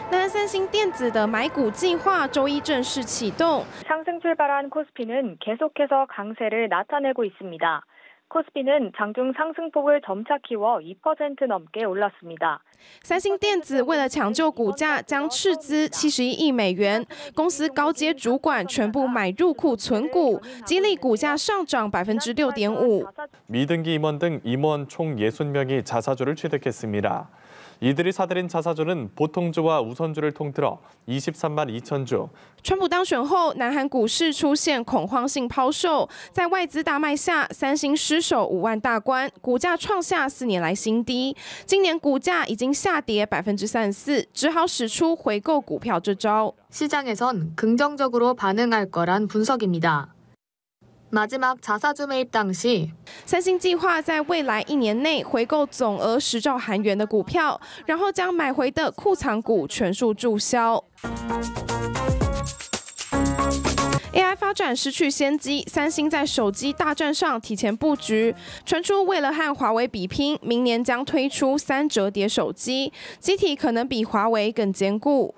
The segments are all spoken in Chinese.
那三星电子的买股计划周一正式启动。 상승 출발한 코스피는 계속해서 강세를 나타내고 있습니다. 코스피는 장중 상승폭을 점차 키워 2% 넘게 올랐습니다. 三星电子为了抢救股价，将斥资71亿美元，公司高阶主管全部买入库存股，激励股价上涨6.5%。 미등기 임원 등 임원 총 60명이 자사주를 취득했습니다. 이들이 사들인 자사주는 보통주와 우선주를 통틀어 23만 2천 주. 川普当选后，南韩股市出现恐慌性抛售，在外资大卖下，三星失守5万大关，股价创下4年来新低。今年股价已经下跌34%，只好使出回购股票这招。 시장에선 긍정적으로 반응할 거란 분석입니다. 마지막 자사주 매입 당시 三星计划在未来1年内回购总额10兆韩元的股票，然后将买回的库藏股全数注销。 AI 发展失去先机，三星在手机大战上提前布局，传出为了和华为比拼，明年将推出3折叠手机，机体可能比华为更坚固。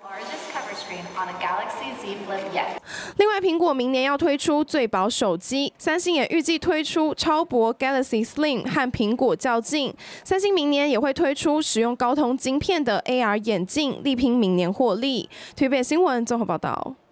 另外，苹果明年要推出最薄手机，三星也预计推出超薄 Galaxy Slim 和苹果较劲。三星明年也会推出使用高通晶片的 AR 眼镜，力拼明年获利。TVB新闻综合报道。